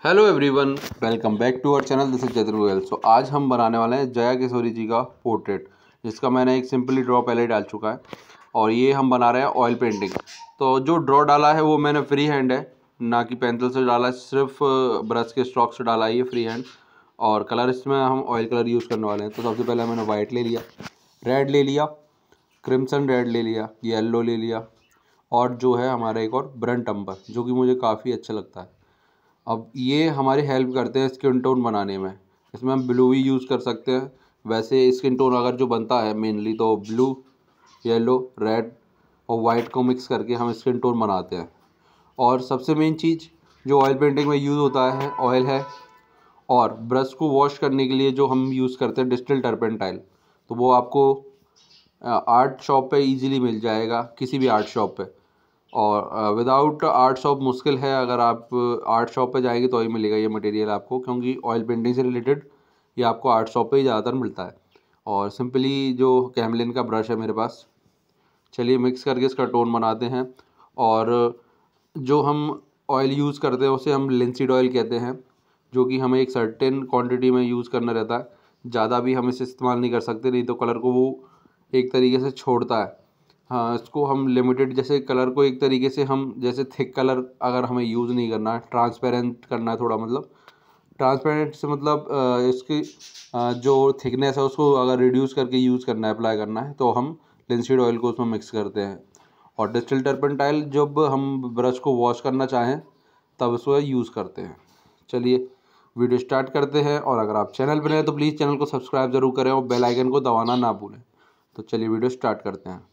Hello everyone, welcome back to our channel. This is Chaitan Goyal. So आज हम बनाने वाले हैं जया किशोरी जी का पोर्ट्रेट, जिसका मैंने एक सिंपली ड्रॉ पहले डाल चुका है और ये हम बना रहे हैं ऑयल पेंटिंग। तो जो ड्रॉ डाला है वो मैंने फ्री हैंड है, ना कि पेंसिल से डाला है, सिर्फ ब्रश के स्ट्रोक से डाला है ये फ्री हैंड। और कलर इसमें हम ऑयल कलर यूज़ करने वाले हैं। तो सबसे पहले मैंने वाइट ले लिया, रेड ले लिया, क्रिम्सन रेड ले लिया, येलो ले लिया और जो है हमारा एक और ब्रंट अम्बर, जो कि मुझे काफ़ी अच्छा लगता है। अब ये हमारी हेल्प करते हैं स्किन टोन बनाने में। इसमें हम ब्लू भी यूज़ कर सकते हैं। वैसे स्किन टोन अगर जो बनता है मेनली तो ब्लू, येलो, रेड और वाइट को मिक्स करके हम स्किन टोन बनाते हैं। और सबसे मेन चीज़ जो ऑयल पेंटिंग में यूज़ होता है ऑयल है। और ब्रश को वॉश करने के लिए जो हम यूज़ करते हैं डिस्टिल टर्पेंटाइल, तो वो आपको आर्ट शॉप पे इजीली मिल जाएगा, किसी भी आर्ट शॉप पे। और विदाउट आर्ट शॉप मुश्किल है, अगर आप आर्ट शॉप पे जाएंगे तो ही मिलेगा ये मटेरियल आपको, क्योंकि ऑयल पेंटिंग से रिलेटेड ये आपको आर्ट शॉप पे ही ज़्यादातर मिलता है। और सिंपली जो कैमलिन का ब्रश है मेरे पास, चलिए मिक्स करके इसका टोन बनाते हैं। और जो हम ऑयल यूज़ करते हैं उसे हम लिंसीड ऑयल कहते हैं, जो कि हमें एक सर्टेन क्वांटिटी में यूज़ करना रहता है। ज़्यादा भी हम इसे इस्तेमाल नहीं कर सकते, नहीं तो कलर को वो एक तरीके से छोड़ता है। हाँ, इसको हम लिमिटेड, जैसे कलर को एक तरीके से हम, जैसे थिक कलर अगर हमें यूज़ नहीं करना है, ट्रांसपेरेंट करना है थोड़ा, मतलब ट्रांसपेरेंट से मतलब इसकी जो थिकनेस है उसको अगर रिड्यूस करके यूज़ करना है, अप्लाई करना है, तो हम लिंसीड ऑयल को उसमें मिक्स करते हैं। और डिस्टिल टर्पेंटाइल जब हम ब्रश को वॉश करना चाहें तब उसको यूज़ करते हैं। चलिए वीडियो स्टार्ट करते हैं। और अगर आप चैनल पर नए हैं तो प्लीज़ चैनल को सब्सक्राइब ज़रूर करें और बेल आइकन को दबाना ना भूलें। तो चलिए वीडियो स्टार्ट करते हैं।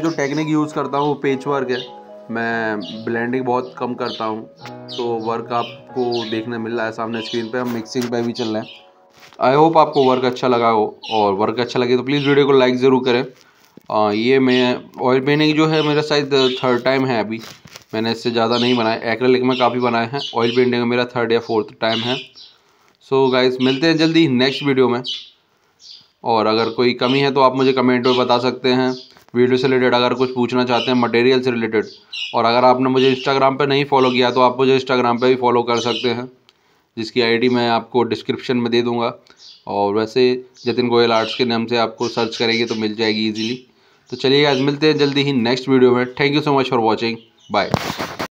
जो टेक्निक यूज़ करता हूँ वो पेच वर्क है। मैं ब्लेंडिंग बहुत कम करता हूँ, तो वर्क आपको देखने मिल रहा है सामने स्क्रीन पे। हम मिक्सिंग पे भी चल रहे हैं। आई होप आपको वर्क अच्छा लगा हो, और वर्क अच्छा लगे तो प्लीज़ वीडियो को लाइक ज़रूर करें। ये मैं ऑयल पेंटिंग जो है मेरा शायद 3rd टाइम है अभी। मैंने इससे ज़्यादा नहीं बनाया, एक्रेलिक में काफ़ी बनाए हैं, ऑयल पेंटिंग में मेरा 3rd या 4th टाइम है। सो गाइस, मिलते हैं जल्दी नेक्स्ट वीडियो में। और अगर कोई कमी है तो आप मुझे कमेंट में बता सकते हैं। वीडियो से रिलेटेड अगर कुछ पूछना चाहते हैं, मटेरियल से रिलेटेड। और अगर आपने मुझे इंस्टाग्राम पे नहीं फॉलो किया तो आप मुझे इंस्टाग्राम पे भी फॉलो कर सकते हैं, जिसकी आईडी मैं आपको डिस्क्रिप्शन में दे दूंगा। और वैसे जतिन गोयल आर्ट्स के नाम से आपको सर्च करेंगे तो मिल जाएगी ईजिली। तो चलिए आज मिलते हैं जल्दी ही नेक्स्ट वीडियो में। Thank you so much for watching. Bye.